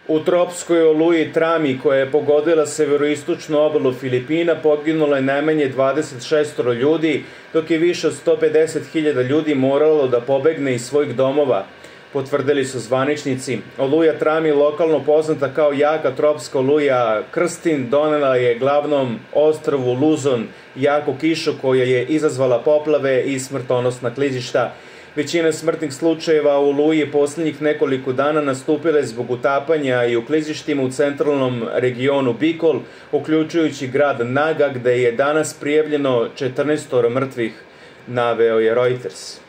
U tropskoj oluji Trami, koja je pogodila severoistočnu obalu Filipina, poginulo je najmanje 26 ljudi, dok je više od 150.000 ljudi moralo da pobegne iz svojih domova, potvrdili su zvaničnici. Oluja Trami, lokalno poznata kao jaka tropska oluja Krstin, donela je glavnom ostrvu Luzon jaku kišu koja je izazvala poplave i smrtonosna klizišta. Većina smrtnih slučajeva u oluji posljednjih nekoliko dana nastupile zbog utapanja i u klizištima u centralnom regionu Bicol, uključujući grad Naga, gde je danas prijavljeno 14 mrtvih, naveo je Reuters.